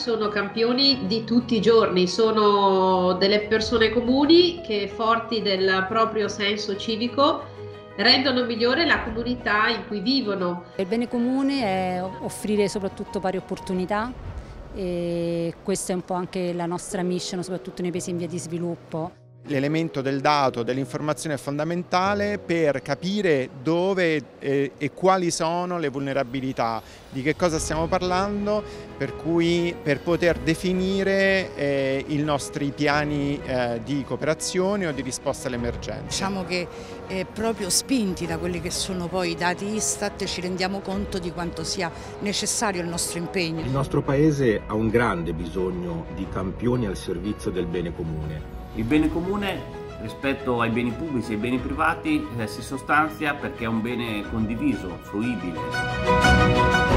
sono campioni di tutti i giorni, sono delle persone comuni che, forti del proprio senso civico, rendono migliore la comunità in cui vivono. Il bene comune è offrire soprattutto pari opportunità, e questa è un po' anche la nostra mission, soprattutto nei paesi in via di sviluppo. L'elemento del dato, dell'informazione è fondamentale per capire dove e quali sono le vulnerabilità, di che cosa stiamo parlando, per cui per poter definire i nostri piani di cooperazione o di risposta alle emergenze. Diciamo che proprio spinti da quelli che sono poi i dati Istat ci rendiamo conto di quanto sia necessario il nostro impegno. Il nostro Paese ha un grande bisogno di campioni al servizio del bene comune. Il bene comune rispetto ai beni pubblici e ai beni privati si sostanzia perché è un bene condiviso, fruibile.